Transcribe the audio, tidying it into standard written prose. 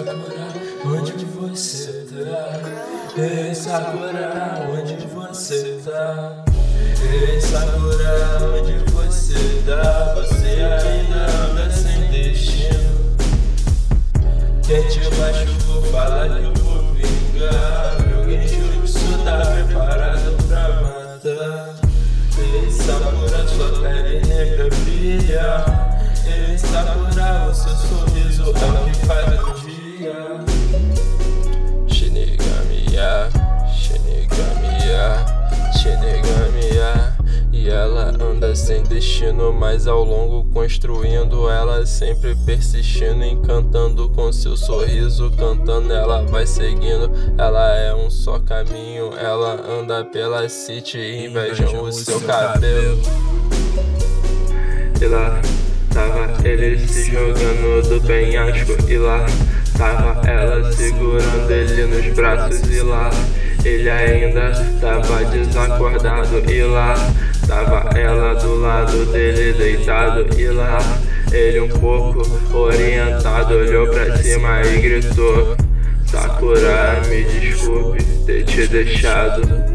Sakura, onde você tá? Ei, Sakura, onde você tá? Ei, Sakura, onde você tá? Você ainda anda sem destino. Quem te machucou, fala que eu vou vingar. Meu genjutsu tá preparado pra matar. Ei, Sakura, sua pele negra brilha. Ei, Sakura, o seu sorriso é o que faz o dia. Shinigami-ya, Shinigami-ya, Shinigami-ya. E ela anda sem destino, mas ao longo construindo. Ela sempre persistindo, encantando com seu sorriso. Cantando, ela vai seguindo. Ela é um só caminho. Ela anda pela city e invejam o seu cabelo. E lá tava ele se jogando do penhasco. E lá tava ela segurando ele nos braços. E lá ele ainda tava desacordado. E lá tava ela do lado dele deitado. E lá ele um pouco orientado olhou pra cima e gritou: Sakura, me desculpe ter te deixado.